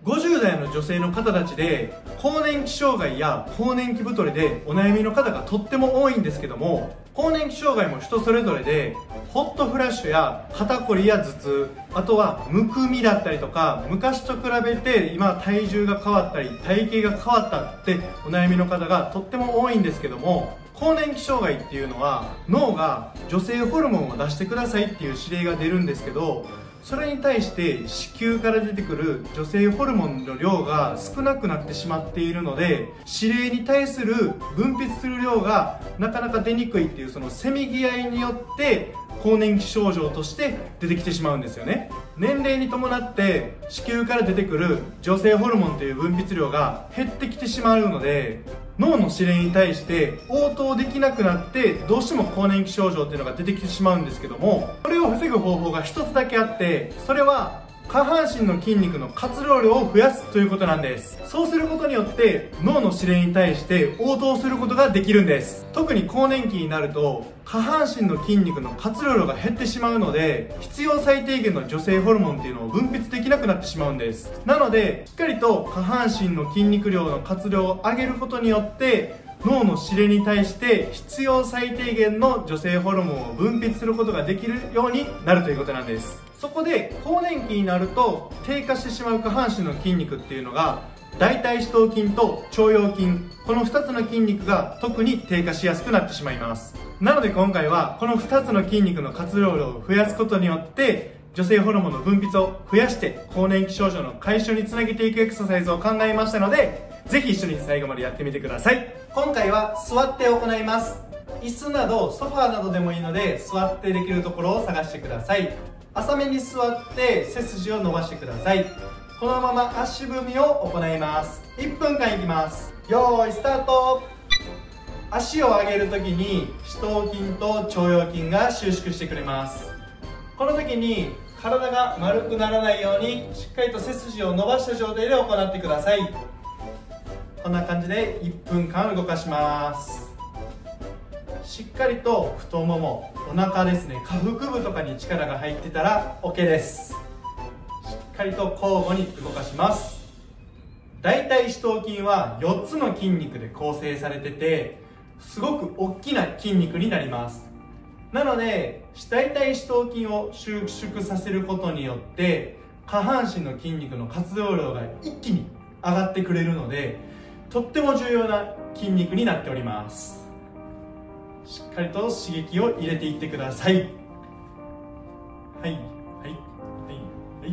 50代の女性の方たちで更年期障害や更年期太りでお悩みの方がとっても多いんですけども、更年期障害も人それぞれで、ホットフラッシュや肩こりや頭痛、あとはむくみだったりとか、昔と比べて今体重が変わったり体型が変わったってお悩みの方がとっても多いんですけども、更年期障害っていうのは脳が女性ホルモンを出してくださいっていう指令が出るんですけど、それに対して子宮から出てくる女性ホルモンの量が少なくなってしまっているので、指令に対する分泌する量がなかなか出にくいっていう、そのせめぎ合いによって更年期症状として出てきてしまうんですよね。年齢に伴って子宮から出てくる女性ホルモンという分泌量が減ってきてしまうので、脳の指令に対して応答できなくなってどうしても更年期症状っていうのが出てきてしまうんですけども、それを防ぐ方法が一つだけあって、それは下半身の筋肉の活動量を増やすということなんです。そうすることによって脳の指令に対して応答することができるんです。特に更年期になると下半身の筋肉の活動量が減ってしまうので、必要最低限の女性ホルモンっていうのを分泌できなくなってしまうんです。なのでしっかりと下半身の筋肉量の活量を上げることによって脳の指令に対して必要最低限の女性ホルモンを分泌することができるようになるということなんです。そこで更年期になると低下してしまう下半身の筋肉っていうのが大腿四頭筋と腸腰筋、この2つの筋肉が特に低下しやすくなってしまいます。なので今回はこの2つの筋肉の活動量を増やすことによって女性ホルモンの分泌を増やして更年期症状の解消につなげていくエクササイズを考えましたので、ぜひ一緒に最後までやってみてください。今回は座って行います。椅子などソファーなどでもいいので座ってできるところを探してください。浅めに座って背筋を伸ばしてください。このまま足踏みを行います。1分間いきます。よーいスタート。足を上げるときに四頭筋と腸腰筋が収縮してくれます。この時に体が丸くならないようにしっかりと背筋を伸ばした状態で行ってください。こんな感じで1分間動かします。しっかりと太もも、お腹ですね、下腹部とかに力が入ってたら OK です。しっかりと交互に動かします。大腿四頭筋は4つの筋肉で構成されてて、すごく大きな筋肉になります。なので大腿四頭筋を収縮させることによって下半身の筋肉の活動量が一気に上がってくれるので、とっても重要な筋肉になっております。しっかりと刺激を入れていってください。はいはいはいはい、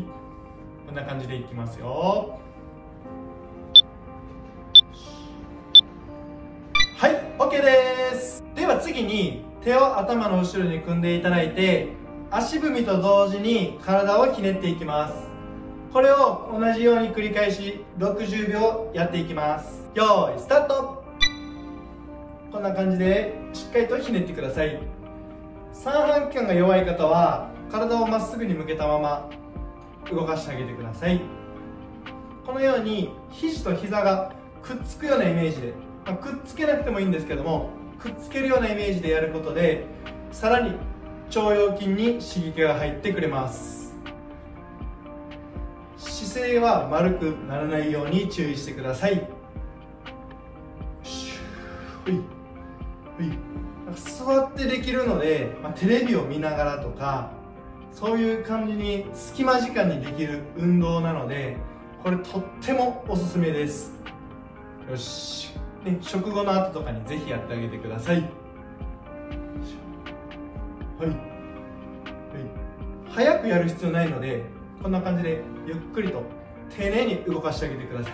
こんな感じでいきますよ。はい、 OK です。では次に手を頭の後ろに組んでいただいて、足踏みと同時に体をひねっていきます。これを同じように繰り返し60秒やっていきます。よーいスタート。こんな感じでしっかりとひねってください。三半規管が弱い方は体をまっすぐに向けたまま動かしてあげてください。このように肘と膝がくっつくようなイメージで、くっつけなくてもいいんですけども、くっつけるようなイメージでやることでさらに腸腰筋に刺激が入ってくれます。姿勢は丸くならないように注意してください。座ってできるので、テレビを見ながらとかそういう感じに隙間時間にできる運動なので、これとってもおすすめです。よし、食後の後とかにぜひやってあげてください。はい、はい、早くやる必要ないので、こんな感じでゆっくりと丁寧に動かしてあげてください。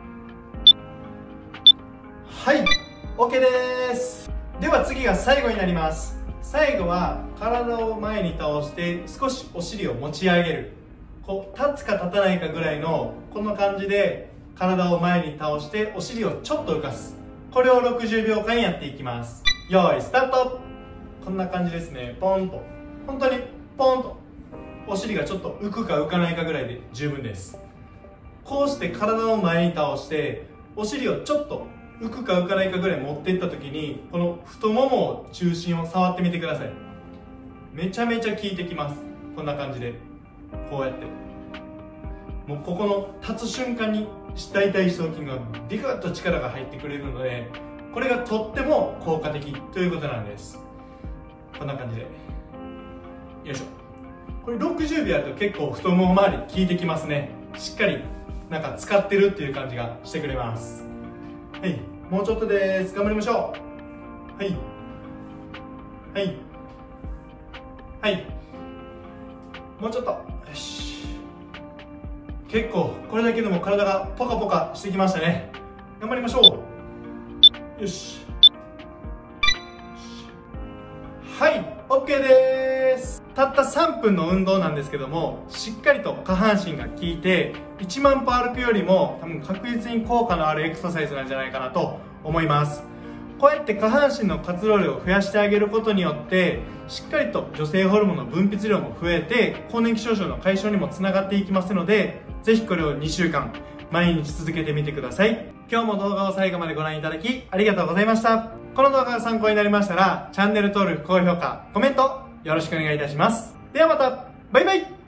はい、 OK です。では次が最後になります。最後は体を前に倒して少しお尻を持ち上げる、こう立つか立たないかぐらいのこんな感じで体を前に倒してお尻をちょっと浮かす。これを60秒間やっていきます。よーいスタート。こんな感じですね。ポンと、本当にポンとお尻がちょっと浮くか浮かないかぐらいで十分です。こうして体を前に倒してお尻をちょっと浮くか浮かないかぐらい持っていった時に、この太ももを中心を触ってみてください。めちゃめちゃ効いてきます。こんな感じでこうやってもうここの立つ瞬間に大腿四頭筋がビクッと力が入ってくれるので、これがとっても効果的ということなんです。こんな感じでよいしょ。これ60秒やると結構太もも周り効いてきますね。しっかりなんか使ってるっていう感じがしてくれます。はい、もうちょっとです。頑張りましょう。はいはいはい、もうちょっと。よし、結構これだけでも体がポカポカしてきましたね。頑張りましょう。よし、はい、 OK です。たった3分の運動なんですけども、しっかりと下半身が効いて1万歩歩くよりも多分確実に効果のあるエクササイズなんじゃないかなと思います。こうやって下半身の活動量を増やしてあげることによってしっかりと女性ホルモンの分泌量も増えて更年期症状の解消にもつながっていきますので、ぜひこれを2週間毎日続けてみてください。今日も動画を最後までご覧いただきありがとうございました。この動画が参考になりましたらチャンネル登録、高評価、コメントよろしくお願いいたします。ではまた、バイバイ。